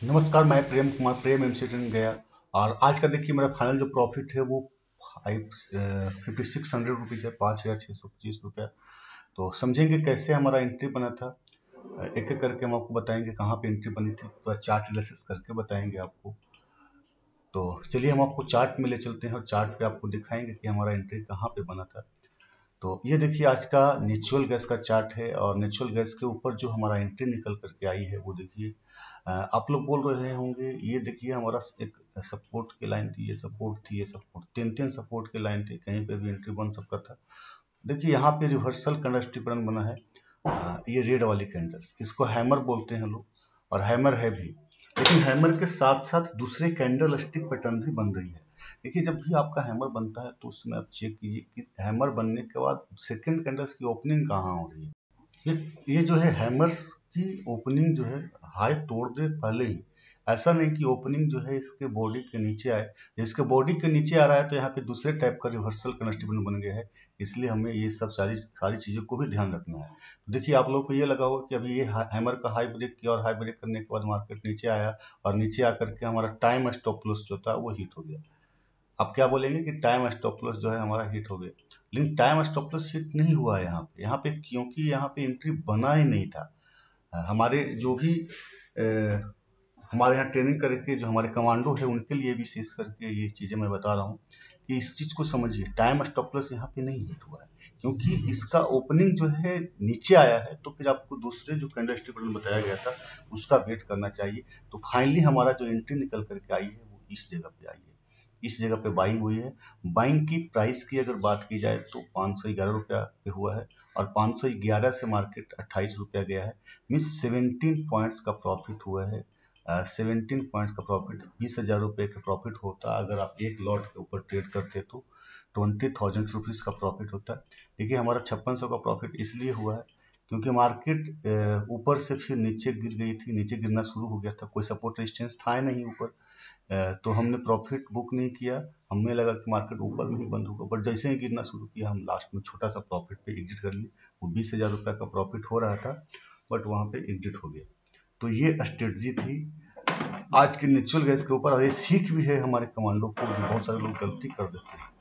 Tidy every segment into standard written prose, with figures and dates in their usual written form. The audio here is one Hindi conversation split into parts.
नमस्कार, मैं प्रेम कुमार, प्रेम एमसी ट्रेनिंग गया। और आज का देखिए मेरा फाइनल जो प्रॉफिट है वो 5600 रुपीज़ है, 5625 रुपया। तो समझेंगे कैसे हमारा एंट्री बना था। एक एक करके हम आपको बताएंगे कहाँ पे एंट्री बनी थी, पूरा चार्ट एनालिसिस करके बताएंगे आपको। तो चलिए हम आपको चार्ट में ले चलते हैं और चार्ट पे आपको दिखाएंगे कि हमारा एंट्री कहाँ पे बना था। तो ये देखिए आज का नेचुरल गैस का चार्ट है और नेचुरल गैस के ऊपर जो हमारा एंट्री निकल करके आई है वो देखिए। आप लोग बोल रहे होंगे ये देखिए हमारा एक सपोर्ट की लाइन थी, ये सपोर्ट थी, ये सपोर्ट, तीन तीन सपोर्ट की लाइन थी, कहीं पे भी एंट्री बन सकता था। देखिए यहाँ पे रिवर्सल कैंडलस्टिक पैटर्न बना है। ये रेड वाली कैंडल्स, इसको हैमर बोलते हैं लोग, और हैमर है भी। लेकिन हैमर के साथ साथ दूसरे कैंडल स्टिक पैटर्न भी बन रही है। देखिए जब भी आपका हैमर बनता है तो उसमें आप चेक कीजिए कि हैमर बनने के बाद सेकंड कैंडल्स की ओपनिंग कहाँ हो रही है। ये जो है हैमर्स की ओपनिंग जो है हाई तोड़ दे पहले ही। ऐसा नहीं कि ओपनिंग जो है इसके बॉडी के नीचे आए। इसके बॉडी के नीचे आ रहा है तो यहाँ पे दूसरे टाइप का रिवर्सल कन्स्टिट्यूशन बन गया है। इसलिए हमें ये सब सारी सारी चीज़ों को भी ध्यान रखना है। तो देखिए आप लोगों को ये लगा होगा कि अभी ये हैमर का हाई ब्रेक किया और हाई ब्रेक करने के बाद मार्केट नीचे आया और नीचे आकर के हमारा टाइम स्टॉप लॉस जो था वो हिट हो गया। आप क्या बोलेंगे कि टाइम स्टॉप लॉस जो है हमारा हिट हो गया, लेकिन टाइम स्टॉप लॉस हिट नहीं हुआ है यहाँ पे क्योंकि यहाँ पे एंट्री बना ही नहीं था। हमारे जो भी हमारे यहाँ ट्रेनिंग करके जो हमारे कमांडो है उनके लिए भी विशेष करके ये चीज़ें मैं बता रहा हूँ कि इस चीज़ को समझिए। टाइम स्टॉप लॉस यहाँ पे नहीं हिट हुआ है क्योंकि इसका ओपनिंग जो है नीचे आया है, तो फिर आपको दूसरे जो कैंडलस्टिक पैटर्न बताया गया था उसका वेट करना चाहिए। तो फाइनली हमारा जो एंट्री निकल करके आई है वो इस जगह पे आई है, इस जगह पे बाइंग हुई है। बाइंग की प्राइस की अगर बात की जाए तो 511 रुपया पे हुआ है और 511 से मार्केट 28 रुपया गया है। मीन्स 17 पॉइंट्स का प्रॉफिट हुआ है। 17 पॉइंट्स का प्रॉफिट, 20,000 रुपये का प्रॉफिट होता अगर आप एक लॉट के ऊपर ट्रेड करते तो 20,000 रुपीज़ का प्रॉफिट होता। देखिए हमारा 5600 का प्रॉफिट इसलिए हुआ है क्योंकि मार्केट ऊपर से फिर नीचे गिर गई थी, नीचे गिरना शुरू हो गया था, कोई सपोर्ट रेजिस्टेंस था नहीं ऊपर। तो हमने प्रॉफिट बुक नहीं किया। हमें लगा कि मार्केट ऊपर में ही बंद होगा, बट जैसे ही गिरना शुरू किया हम लास्ट में छोटा सा प्रॉफिट पे एग्जिट कर लिए। वो 20,000 रुपये का प्रॉफिट हो रहा था बट वहाँ पे एग्जिट हो गया। तो ये स्ट्रेटजी थी आज के नेचुरल गैस के ऊपर, और ये सीख भी है हमारे कमांडो को। बहुत सारे लोग गलती कर देते हैं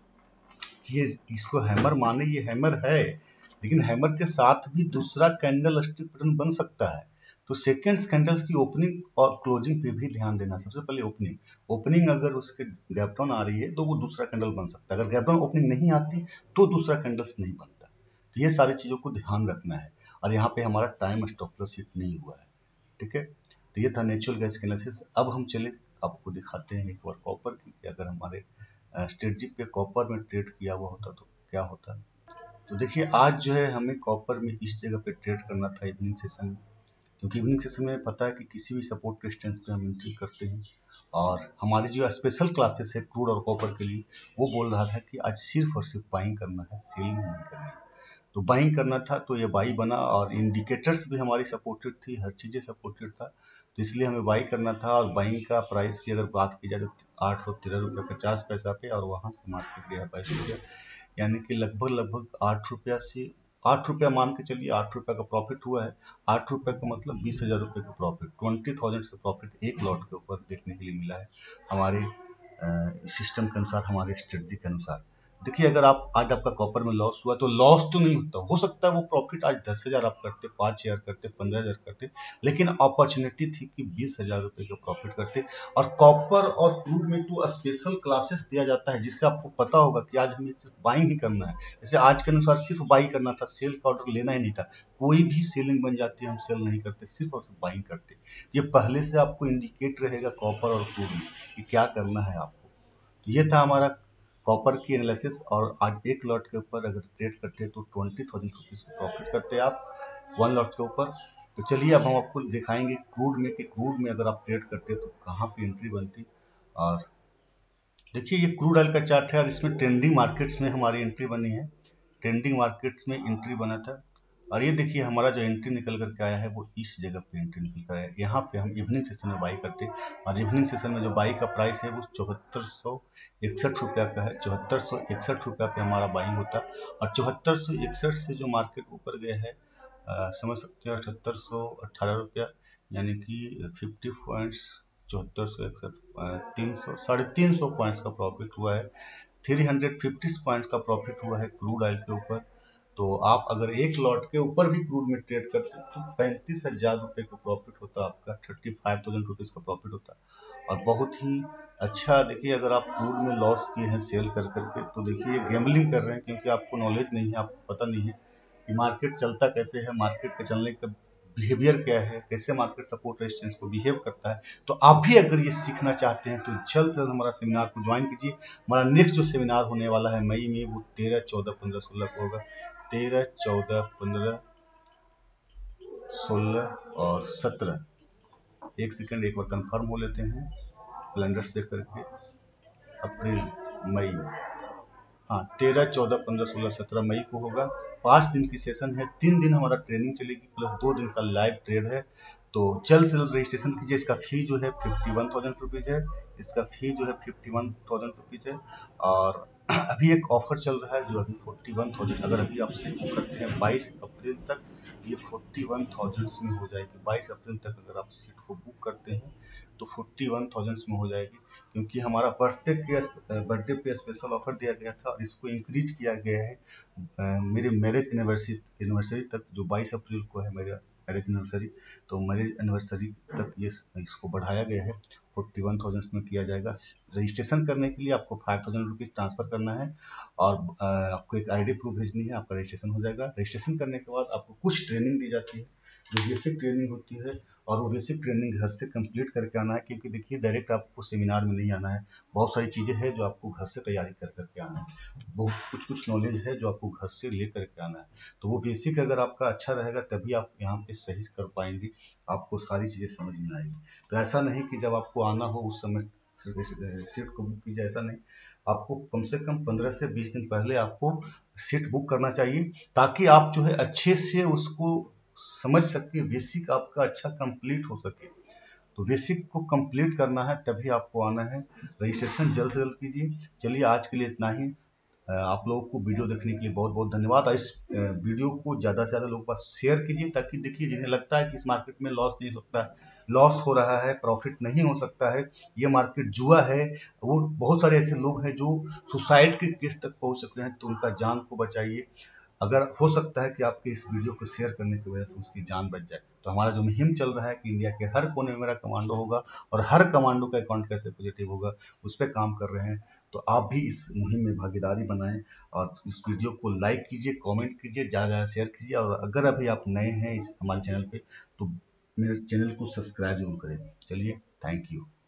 कि ये इसको हैमर माने, ये हैमर है, लेकिन हैमर के साथ भी दूसरा कैंडल स्टिक पैटर्न बन सकता है। तो सेकेंड कैंडल्स की ओपनिंग और क्लोजिंग पे भी ध्यान देना। सबसे पहले ओपनिंग, ओपनिंग अगर उसके गैप डाउन आ रही है तो वो दूसरा कैंडल बन सकता है। अगर गैप डाउन ओपनिंग नहीं आती तो दूसरा कैंडल्स नहीं बनता। तो ये सारी चीज़ों को ध्यान रखना है। और यहाँ पे हमारा टाइम स्टॉप लॉस हिट नहीं हुआ है। ठीक है, तो ये था नेचुरल गैस का एनालिसिस। अब हम चले आपको दिखाते हैं एक बार कॉपर की कि अगर हमारे स्ट्रेटजी पे कॉपर में ट्रेड किया हुआ होता तो क्या होता। तो देखिए आज जो है हमें कॉपर में इस जगह पे ट्रेड करना था इवनिंग सेशन में, क्योंकि इवनिंग सेशन में पता है कि किसी भी सपोर्ट रेजिस्टेंस पे हम एंट्री करते हैं। और हमारी जो स्पेशल क्लासेस है क्रूड और कॉपर के लिए, वो बोल रहा था कि आज सिर्फ और सिर्फ बाइंग करना है, सेलिंग नहीं करनी है। तो बाइंग करना था तो ये बाई बना और इंडिकेटर्स भी हमारी सपोर्टेड थी, हर चीज़ें सपोर्टेड था। तो इसलिए हमें बाई करना था। और बाइंग का प्राइस की अगर बात की जाए तो 813 रुपये 50 पैसा पे, और वहाँ से मार्केट गया 22 रुपया, यानी कि लगभग लगभग 8 रुपया से 8 रुपया मान के चलिए, 8 रुपया का प्रॉफिट हुआ है। 8 रुपये का मतलब 20,000 रुपये का प्रॉफिट, 20,000 का प्रॉफिट एक लॉट के ऊपर देखने के लिए मिला है हमारे सिस्टम के अनुसार, हमारे स्ट्रेटजी के अनुसार। देखिए अगर आप आज आपका कॉपर में लॉस हुआ तो लॉस तो नहीं होता, हो सकता है वो प्रॉफिट आज 10,000 आप करते, 5,000 करते, 15,000 करते, लेकिन अपॉर्चुनिटी थी कि 20,000 रुपये का प्रॉफिट करते। और कॉपर और क्रूड में तो स्पेशल क्लासेस दिया जाता है जिससे आपको पता होगा कि आज हमें सिर्फ बाइंग ही करना है। जैसे आज के अनुसार सिर्फ बाई करना था, सेल का ऑर्डर लेना ही नहीं था। कोई भी सेलिंग बन जाती है, हम सेल नहीं करते, सिर्फ और सिर्फ बाइंग करते। ये पहले से आपको इंडिकेट रहेगा कॉपर और क्रूड में कि क्या करना है आपको। तो ये था हमारा कॉपर की एनालिसिस। और आज एक लॉट के ऊपर अगर ट्रेड करते तो 20,000 रुपीज़ का प्रॉफिट करते आप वन लॉट के ऊपर। तो चलिए अब हम आपको दिखाएंगे क्रूड में कि क्रूड में अगर आप ट्रेड करते तो कहाँ पे एंट्री बनती। और देखिए ये क्रूड ऑयल का चार्ट है और इसमें ट्रेंडिंग मार्केट्स में हमारी एंट्री बनी है। ट्रेंडिंग मार्केट्स में एंट्री बना था। और ये देखिए हमारा जो एंट्री निकल करके आया है वो इस जगह पे एंट्री निकल कर आया है। यहाँ पे हम इवनिंग सेशन में बाई करते, और इवनिंग सेशन में जो बाई का प्राइस है वो 7461 रुपया का है। 7461 रुपया पे हमारा बाइंग होता। और 7461 से जो मार्केट ऊपर गया है, समझ सकते हैं 7818 रुपया, यानी कि 50 पॉइंट्स 7461, 300 350 पॉइंट्स का प्रॉफिट हुआ है। 350 पॉइंट्स का प्रॉफिट हुआ है क्रूड ऑयल के ऊपर। तो आप अगर एक लॉट के ऊपर भी क्रूड में ट्रेड करते हैं तो 35,000 रुपये का प्रॉफिट होता, आपका 35,000 रुपीज़ का प्रॉफिट होता। और बहुत ही अच्छा, देखिए अगर आप क्रूड में लॉस किए हैं सेल कर करके तो देखिए गैम्बलिंग कर रहे हैं, क्योंकि आपको नॉलेज नहीं है, आपको पता नहीं है कि मार्केट चलता कैसे है, मार्केट के चलने का बिहेवियर क्या है, कैसे मार्केट सपोर्ट रेजिस्टेंस को बिहेव करता है। तो आप भी अगर ये सीखना चाहते हैं तो जल्द से जल्द हमारा सेमिनार को ज्वाइन कीजिए। हमारा नेक्स्ट जो सेमिनार होने वाला है मई में, वो 13, 14, 15, 16 को होगा। 13, 14, 15, 16 और 17। एक सेकंड, एक बार कंफर्म हो लेते हैं कैलेंडर्स देख करके। अप्रैल, मई, हाँ 13, 14, 15, 16, 17 मई को होगा। 5 दिन की सेशन है, 3 दिन हमारा ट्रेनिंग चलेगी प्लस 2 दिन का लाइव ट्रेड है। तो जल्द से जल्द रजिस्ट्रेशन कीजिए। इसका फी जो है 51,000 रुपीज़ है। इसका फी जो है 51,000 रुपीज़ है। और अभी एक ऑफर चल रहा है जो अभी 41,000, अगर अभी आप सीट बुक करते हैं 22 अप्रैल तक, ये 41,000 में हो जाएगी। 22 अप्रैल तक अगर आप सीट को बुक करते हैं तो 41,000 में हो जाएगी, क्योंकि हमारा बर्थडे पे स्पेशल ऑफर दिया गया था और इसको इंक्रीज किया गया है मेरे मैरिज एनिवर्सरी तक, जो 22 अप्रैल को है मेरा मैरिज एनिवर्सरी। तो मैरिज एनिवर्सरी तक ये इसको बढ़ाया गया है, 41,000 में किया जाएगा। रजिस्ट्रेशन करने के लिए आपको 5,000 रुपीज़ ट्रांसफर करना है और आपको एक आईडी प्रूफ भेजनी है, आपका रजिस्ट्रेशन हो जाएगा। रजिस्ट्रेशन करने के बाद आपको कुछ ट्रेनिंग दी जाती है, जो बेसिक ट्रेनिंग होती है, और वो बेसिक ट्रेनिंग घर से कंप्लीट करके आना है, क्योंकि देखिए डायरेक्ट आपको सेमिनार में नहीं आना है। बहुत सारी चीज़ें हैं जो आपको घर से तैयारी कर करके आना है, बहुत कुछ नॉलेज है जो आपको घर से ले करके आना है। तो वो बेसिक अगर आपका अच्छा रहेगा तभी आप यहाँ पे सही कर पाएंगे, आपको सारी चीज़ें समझ में आएगी। तो ऐसा नहीं कि जब आपको आना हो उस समय सीट को बुक कीजिए, ऐसा नहीं। आपको कम से कम 15 से 20 दिन पहले आपको सीट बुक करना चाहिए, ताकि आप जो है अच्छे से उसको समझ सके, बेसिक आपका अच्छा कंप्लीट हो सके। तो बेसिक को कंप्लीट करना है तभी आपको आना है। रजिस्ट्रेशन जल्द से जल्द कीजिए। चलिए आज के लिए इतना ही। आप लोगों को वीडियो देखने के लिए बहुत बहुत धन्यवाद। और इस वीडियो को ज़्यादा से ज़्यादा लोगों के पास शेयर कीजिए, ताकि देखिए जिन्हें लगता है कि इस मार्केट में लॉस नहीं हो सकता, लॉस हो रहा है, प्रॉफिट नहीं हो सकता है, ये मार्केट जुआ है, वो बहुत सारे ऐसे लोग हैं जो सुसाइड के केस तक पहुंच सकते हैं। तो उनका जान को बचाइए। अगर हो सकता है कि आपके इस वीडियो को शेयर करने की वजह से उसकी जान बच जाए। तो हमारा जो मुहिम चल रहा है कि इंडिया के हर कोने में मेरा कमांडो होगा और हर कमांडो का अकाउंट कैसे पॉजिटिव होगा, उस पर काम कर रहे हैं। तो आप भी इस मुहिम में भागीदारी बनाएं और इस वीडियो को लाइक कीजिए, कमेंट कीजिए, ज़्यादा ज़्यादा शेयर कीजिए। और अगर अभी आप नए हैं इस हमारे चैनल पे तो मेरे चैनल को सब्सक्राइब जरूर करें। चलिए, थैंक यू।